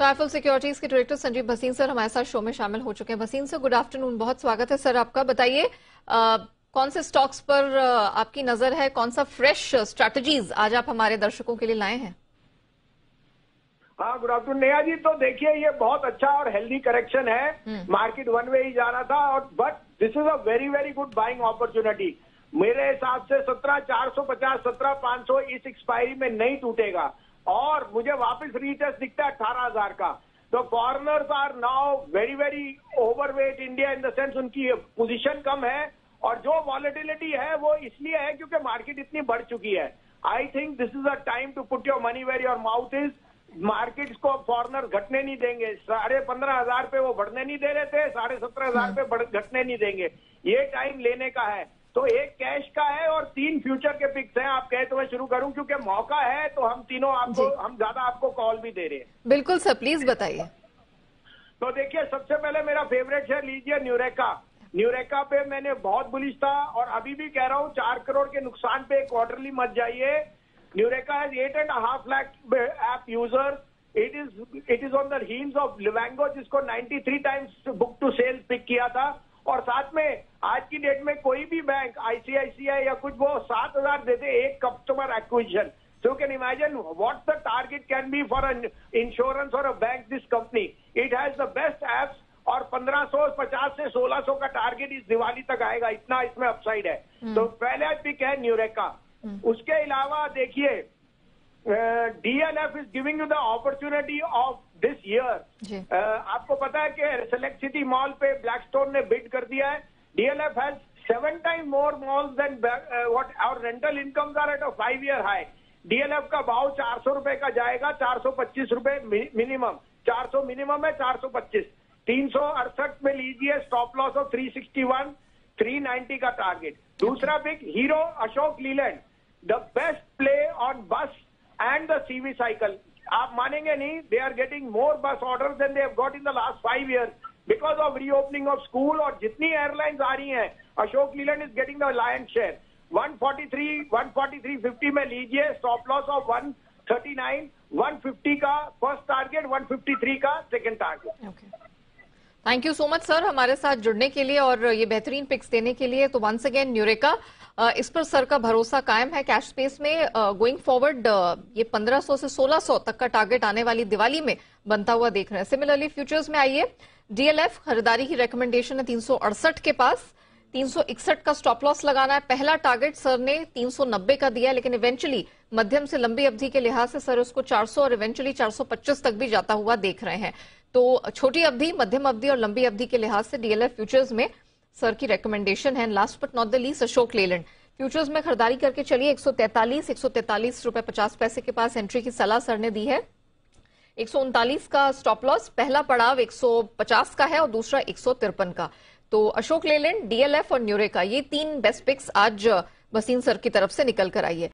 Trifle securities के director Sanjeev Bhasin sir हमारे साथ शो में शामिल हो चुके हैं। भसीन सर, गुड आफ्टरनून, बहुत स्वागत है सर आपका। बताइए कौन से स्टॉक्स पर आपकी नजर है, कौन सा फ्रेश स्ट्रैटेजीज आज आप हमारे दर्शकों के लिए लाए हैं? हाँ, गुड आफ्टरनून नेहा जी। तो देखिए, ये बहुत अच्छा और हेल्दी करेक्शन है। मार्केट वन वे ही जाना था, और but this is a very very good buying opportunity. मेरे हिसाब से 17,450, 17,500 इस एक्सपायरी में नहीं टूटेगा, और मुझे वापस रीटेस्ट दिखता है 18,000 का। तो foreigners are now very very overweight India, in the sense उनकी पोजीशन कम है, और जो वॉलेटिलिटी है वो इसलिए है क्योंकि मार्केट इतनी बढ़ चुकी है। I think this is a time to put your money where your mouth is. Markets को फॉरेनर घटने नहीं देंगे। 15,500 पे वो बढ़ने नहीं दे रहे थे, 17,500 पे घटने नहीं देंगे। ये टाइम लेने का है। तो एक कैश का है और 3 फ्यूचर के पिक्स हैं। आप कहे तो मैं शुरू करूं, क्योंकि मौका है तो हम तीनों हम ज्यादा आपको कॉल भी दे रहे हैं। बिल्कुल सर, प्लीज बताइए। तो देखिए, सबसे पहले मेरा फेवरेट है, लीजिए न्यूरेका। न्यूरेका पे मैंने बहुत बुलिश था, और अभी भी कह रहा हूं 4 करोड़ के नुकसान पे क्वार्टरली मत जाइए। Nureca has 8.5 lakh app users. It is on the heels of लिवांगो, जिसको 93 times book to sales peak किया था। और साथ में आज की डेट में कोई भी बैंक, आईसीआईसीआई या कुछ, वो 7,000 देते एक customer acquisition. So you can imagine what the target can be for an insurance or a bank, this company. It has the best apps, और 1,550 से 1,600 का टारगेट इस दिवाली तक आएगा, इतना इसमें अपसाइड है। तो पहले पिक है न्यूरेका। उसके अलावा देखिए, DLF is giving you the opportunity of this year. आपको पता है कि सेलेक्ट सिटी मॉल पे ब्लैकस्टोन ने बिड कर दिया है। DLF has 7 times more malls than what our rental incomes are at a 5-year high. DLF का भाव 400 रुपए का जाएगा, 425 रुपए मिनिमम। 400 मिनिमम है, 425। 368 में लीजिए, स्टॉप लॉस ऑफ 361, 390 का टारगेट। दूसरा pick hero Ashok Leyland, the best play on bus and the CV cycle. आप मानेंगे नहीं, they are getting more bus order than they have got in the last 5 years because of reopening of school. और जितनी airlines आ रही हैं, Ashok Leyland is getting the lion share. 143.50 में लीजिए, स्टॉप लॉस ऑफ 139, 150 का फर्स्ट टारगेट, 153 का second target. Thank you so much sir हमारे साथ जुड़ने के लिए और ये बेहतरीन पिक्स देने के लिए। तो वंस अगेन न्यूरेका, इस पर सर का भरोसा कायम है कैश स्पेस में। गोइंग फॉरवर्ड ये 1,500 से 1,600 तक का टारगेट आने वाली दिवाली में बनता हुआ देख रहे हैं। सिमिलरली फ्यूचर्स में आइए, DLF खरीदारी की रिकमेंडेशन है 368 के पास, 361 का स्टॉप लॉस लगाना है। पहला टारगेट सर ने 390 का दिया, लेकिन इवेंचुअली मध्यम से लंबी अवधि के लिहाज से सर उसको 400 और इवेंचुअली 425 तक भी जाता हुआ देख रहे हैं। तो छोटी अवधि, मध्यम अवधि और लंबी अवधि के लिहाज से DLF फ्यूचर्स में सर की रिकमेंडेशन है। Last but not the least, Ashok Leyland futures में खरीदारी करके चलिए। 143 रुपए 50 पैसे के पास एंट्री की सलाह सर ने दी है। 139 का स्टॉप लॉस, पहला पड़ाव 150 का है और दूसरा 153 का। तो अशोक लेलैंड, DLF और न्यूरेका, ये 3 बेस्ट पिक्स आज भसीन सर की तरफ से निकल कर आई है।